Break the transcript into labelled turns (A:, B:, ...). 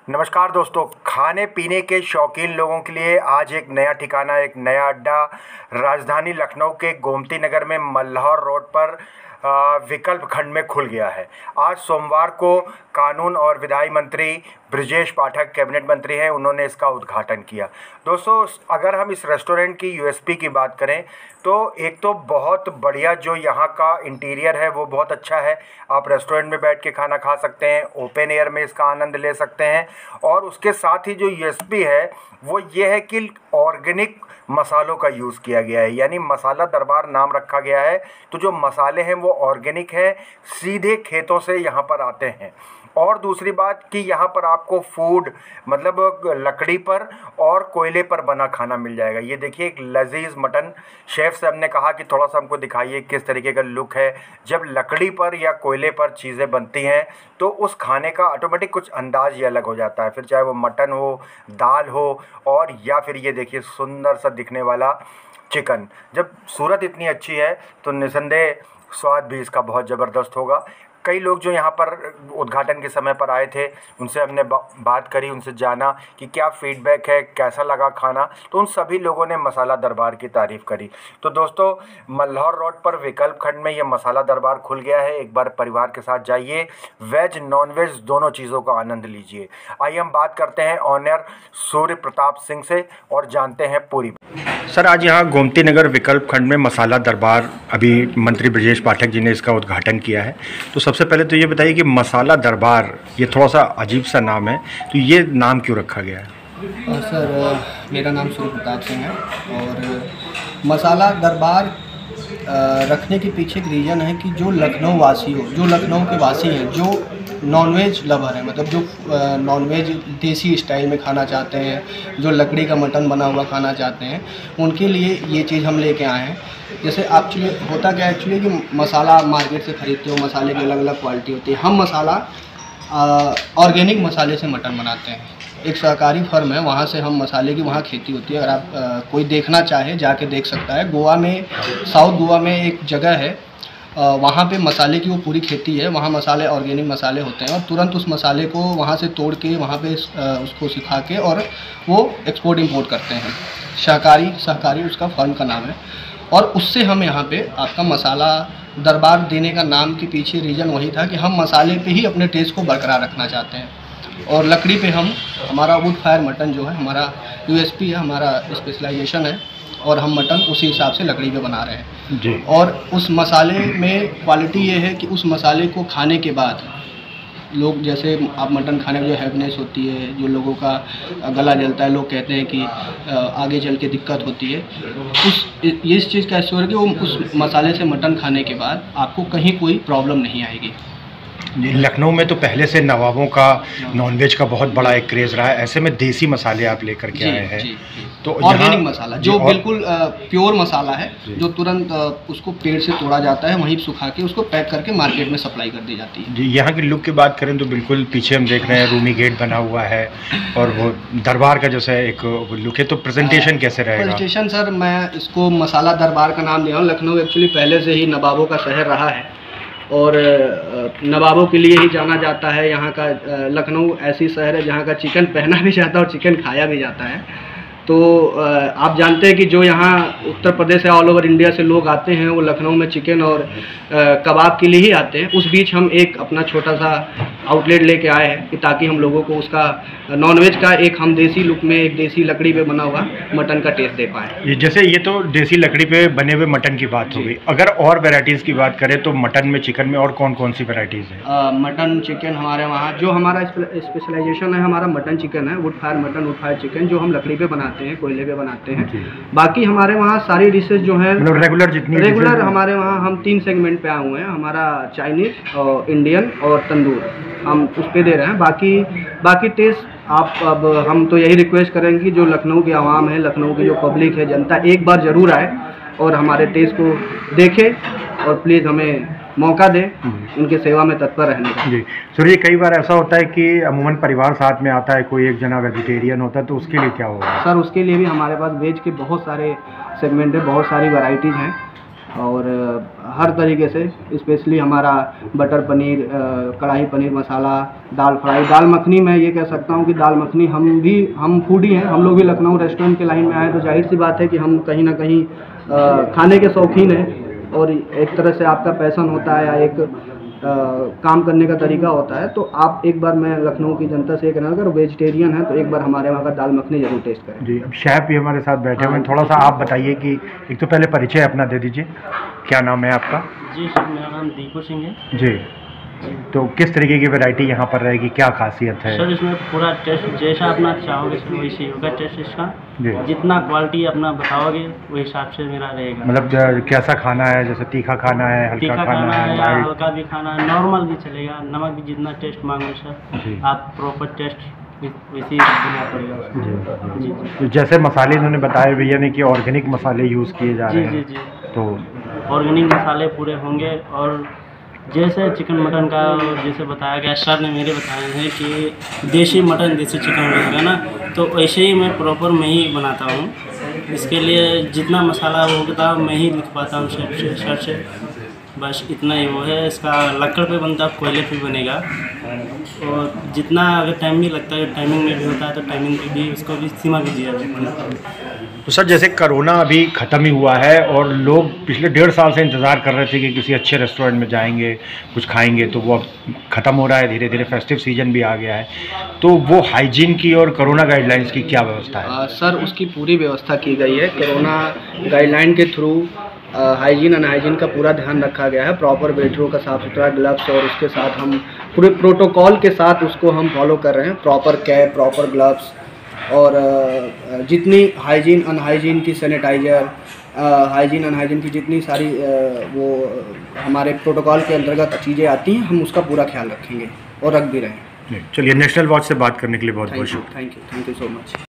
A: नमस्कार दोस्तों, खाने पीने के शौकीन लोगों के लिए आज एक नया ठिकाना, एक नया अड्डा राजधानी लखनऊ के गोमती नगर में मल्हार रोड पर विकल्प खंड में खुल गया है। आज सोमवार को कानून और विधायी मंत्री ब्रजेश पाठक कैबिनेट मंत्री हैं, उन्होंने इसका उद्घाटन किया। दोस्तों, अगर हम इस रेस्टोरेंट की यूएसपी की बात करें तो एक तो बहुत बढ़िया जो यहाँ का इंटीरियर है वो बहुत अच्छा है। आप रेस्टोरेंट में बैठ के खाना खा सकते हैं, ओपन एयर में इसका आनंद ले सकते हैं। और उसके साथ ही जो यूएसपी है वो ये है कि ऑर्गेनिक मसालों का यूज़ किया गया है, यानी मसाला दरबार नाम रखा गया है। तो जो मसाले हैं वो ऑर्गेनिक हैं, सीधे खेतों से यहाँ पर आते हैं। और दूसरी बात कि यहाँ पर आपको फूड मतलब लकड़ी पर और कोयले पर बना खाना मिल जाएगा। ये देखिए, एक लजीज मटन। शेफ़ से हमने कहा कि थोड़ा सा हमको दिखाइए किस तरीके का लुक है। जब लकड़ी पर या कोयले पर चीज़ें बनती हैं तो उस खाने का ऑटोमेटिक कुछ अंदाज़ ही अलग हो जाता है, फिर चाहे वो मटन हो, दाल हो, और या फिर ये देखिए सुंदर सा दिखने वाला चिकन। जब सूरत इतनी अच्छी है तो निसंदेह स्वाद भी इसका बहुत ज़बरदस्त होगा। कई लोग जो यहाँ पर उद्घाटन के समय पर आए थे उनसे हमने बात करी, उनसे जाना कि क्या फीडबैक है, कैसा लगा खाना। तो उन सभी लोगों ने मसाला दरबार की तारीफ़ करी। तो दोस्तों, मल्हार रोड पर विकल्प खंड में ये मसाला दरबार खुल गया है। एक बार परिवार के साथ जाइए, वेज नॉन वेज दोनों चीज़ों का आनंद लीजिए। आइए हम बात करते हैं ऑनर सूर्य प्रताप सिंह से और जानते हैं पूरी। सर, आज यहाँ गोमती नगर विकल्प खंड में मसाला दरबार अभी मंत्री ब्रजेश पाठक जी ने इसका उद्घाटन किया है। तो सबसे पहले तो ये बताइए कि मसाला दरबार ये थोड़ा सा अजीब सा नाम है, तो ये नाम क्यों रखा गया है?
B: सर, मेरा नाम सूर्य प्रताप सिंह है और मसाला दरबार रखने के पीछे एक रीज़न है कि जो लखनऊ वासी हो, जो लखनऊ के वासी हैं, जो नॉनवेज लवर है, मतलब जो नॉनवेज देसी स्टाइल में खाना चाहते हैं, जो लकड़ी का मटन बना हुआ खाना चाहते हैं, उनके लिए ये चीज़ हम लेके आए हैं। जैसे एक्चुअली होता क्या है एक्चुअली कि मसाला मार्केट से ख़रीदते हो, मसाले की अलग अलग क्वालिटी होती है। हम मसाला ऑर्गेनिक मसाले से मटन बनाते हैं। एक सहकारी फर्म है, वहाँ से हम मसाले की वहाँ खेती होती है। अगर आप कोई देखना चाहे जाके देख सकता है। गोवा में, साउथ गोवा में एक जगह है, वहाँ पे मसाले की वो पूरी खेती है। वहाँ मसाले ऑर्गेनिक मसाले होते हैं और तुरंत उस मसाले को वहाँ से तोड़ के वहाँ पे उसको सिखा के और वो एक्सपोर्ट इंपोर्ट करते हैं। सहकारी उसका फर्म का नाम है। और उससे हम यहाँ पे आपका मसाला दरबार देने का नाम के पीछे रीज़न वही था कि हम मसाले पे ही अपने टेस्ट को बरकरार रखना चाहते हैं। और लकड़ी पे हम हमारा वुड फायर मटन जो है हमारा यूएसपी है, हमारा स्पेशलाइजेशन है, और हम मटन उसी हिसाब से लकड़ी पे बना रहे हैं जी। और उस मसाले में क्वालिटी ये है कि उस मसाले को खाने के बाद लोग, जैसे आप मटन खाने में जो हैवीनेस होती है, जो लोगों का गला जलता है, लोग कहते हैं कि आगे चल के दिक्कत होती है, इस चीज़ का एश्योर है कि वो उस मसाले से मटन खाने के बाद आपको कहीं कोई प्रॉब्लम नहीं आएगी।
A: लखनऊ में तो पहले से नवाबों का नॉनवेज का बहुत बड़ा एक क्रेज़ रहा है, ऐसे में देसी मसाले आप लेकर के आए हैं।
B: तो ऑर्गेनिक मसाला जो बिल्कुल प्योर मसाला है, जो तुरंत उसको पेड़ से तोड़ा जाता है, वहीं सुखा के उसको पैक करके मार्केट में सप्लाई कर दी जाती है जी।
A: यहाँ की लुक की बात करें तो बिल्कुल पीछे हम देख रहे हैं रूमी गेट बना हुआ है और वो दरबार का जैसे एक लुक है। तो प्रेजेंटेशन कैसे रहेगा?
B: प्रेजेंटेशन सर, मैं इसको मसाला दरबार का नाम दिया हूँ। लखनऊ एक्चुअली पहले से ही नवाबों का शहर रहा है और नवाबों के लिए ही जाना जाता है। यहाँ का लखनऊ ऐसी शहर है जहाँ का चिकन पहना भी जाता है और चिकन खाया भी जाता है। तो आप जानते हैं कि जो यहाँ उत्तर प्रदेश या ऑल ओवर इंडिया से लोग आते हैं वो लखनऊ में चिकन और कबाब के लिए ही आते हैं। उस बीच हम एक अपना छोटा सा आउटलेट लेके आए हैं कि ताकि हम लोगों को उसका नॉनवेज का एक हम देसी लुक में एक देसी लकड़ी पे बना हुआ मटन का टेस्ट दे पाएँ।
A: जैसे ये तो देसी लकड़ी पे बने हुए मटन की बात हो गई, अगर और वेराइटीज़ की बात करें तो मटन में, चिकन में और कौन कौन सी वेराइटीज़ है?
B: मटन चिकन हमारे वहाँ जो हमारा स्पेशलाइजेशन है, हमारा मटन चिकन है, wood fire mutton, wood fire chicken, जो हम लकड़ी पे बनाते हैं, कोयले पे बनाते हैं। बाकी हमारे वहाँ सारी डिशेज जो हैं रेगुलर हमारे वहाँ हम 3 सेगमेंट पे आए हुए हैं। हमारा चाइनीज़ और इंडियन और तंदूर हम उस पे दे रहे हैं। बाकी टेस्ट आप, अब हम तो यही रिक्वेस्ट करेंगे कि जो लखनऊ की आवाम है, लखनऊ की जो पब्लिक है, जनता, एक बार ज़रूर आए और हमारे टेस्ट को देखे और प्लीज़ हमें मौका दे उनकी सेवा में तत्पर रहने का
A: जी। सर, ये कई बार ऐसा होता है कि अमूमन परिवार साथ में आता है, कोई एक जना वेजिटेरियन होता है, तो उसके लिए क्या होगा?
B: सर, उसके लिए भी हमारे पास वेज के बहुत सारे सेगमेंट है, बहुत सारी वैरायटीज़ हैं। और हर तरीके से, स्पेशली हमारा बटर पनीर, कढ़ाई पनीर मसाला, दाल फ्राई, दाल मखनी। मैं ये कह सकता हूँ कि दाल मखनी हम फूडी हैं, हम लोग भी लखनऊ रेस्टोरेंट के लाइन में आए तो जाहिर सी बात है कि हम कहीं ना कहीं खाने के शौकीन हैं, और एक तरह से आपका पैशन होता है या एक काम करने का तरीका होता है। तो आप एक बार, मैं लखनऊ की जनता से कहना, अगर वेजिटेरियन है तो एक बार हमारे वहाँ का दाल मखनी जरूर टेस्ट करें।
A: जी, अब शेफ भी हमारे साथ बैठे हुए हैं, थोड़ा सा आप बताइए कि एक तो पहले परिचय अपना दे दीजिए, क्या नाम है आपका?
C: जी सर, मेरा नाम दीपू सिंह है।
A: जी, तो किस तरीके की वैरायटी यहाँ पर रहेगी, क्या खासियत है?
C: सर इसमें पूरा टेस्ट जैसा अपना चाहोगे सर वैसे होगा टेस्ट इसका।
A: जी,
C: जितना क्वालिटी अपना बताओगे वो हिसाब से मेरा रहेगा।
A: मतलब कैसा खाना है, जैसे तीखा खाना है, हल्का खाना है,
C: या
A: लाइट?
C: हल्का भी खाना है, नॉर्मल भी चलेगा, नमक भी जितना टेस्ट मांगो सर
A: जी,
C: आप प्रॉपर टेस्ट वैसे ही देना पड़ेगा।
A: जी,
C: जी
A: तो जैसे मसाले इन्होंने बताए भैया ने कि ऑर्गेनिक मसाले यूज़ किए जा
C: जी
A: रहे
C: जी
A: हैं,
C: जी
A: तो
C: ऑर्गेनिक मसाले पूरे होंगे। और जैसे चिकन मटन का जैसे बताया गया, सर ने मेरे बताए हैं कि देसी मटन देसी चिकन रहेगा ना, तो वैसे ही मैं प्रॉपर मैं ही बनाता हूँ। इसके लिए जितना मसाला होता मैं ही लिख पाता हूँ सर से, बस इतना ही वो है। इसका लकड़ पे बनता, कोयले पे बनेगा, और जितना अगर टाइम भी लगता है, टाइमिंग में भी होता है तो टाइमिंग पे भी उसको भी सीमा भी दिया जाता है।
A: तो सर जैसे कोरोना अभी ख़त्म ही हुआ है और लोग पिछले 1.5 साल से इंतज़ार कर रहे थे कि किसी अच्छे रेस्टोरेंट में जाएंगे, कुछ खाएंगे, तो वो अब ख़त्म हो रहा है धीरे धीरे, फेस्टिव सीजन भी आ गया है, तो वो हाइजीन की और कोरोना गाइडलाइंस की क्या व्यवस्था है?
B: सर उसकी पूरी व्यवस्था की गई है। कोरोना गाइडलाइन के थ्रू हाइजीन अनहाइजीन का पूरा ध्यान रखा गया है। प्रॉपर वेटरों का साफ़ सुथरा ग्लव्स, और उसके साथ हम पूरे प्रोटोकॉल के साथ उसको हम फॉलो कर रहे हैं। प्रॉपर कैप, प्रॉपर ग्लव्स, और जितनी हाइजीन अनहाइजीन की सैनिटाइज़र, हाइजीन अनहाइजीन की जितनी सारी वो हमारे प्रोटोकॉल के अंतर्गत चीज़ें आती हैं, हम उसका पूरा ख्याल रखेंगे और रख भी रहे हैं।
A: चलिए, नेशनल वॉच से बात करने के लिए बहुत बहुत शुक्रिया।
B: Thank you so much.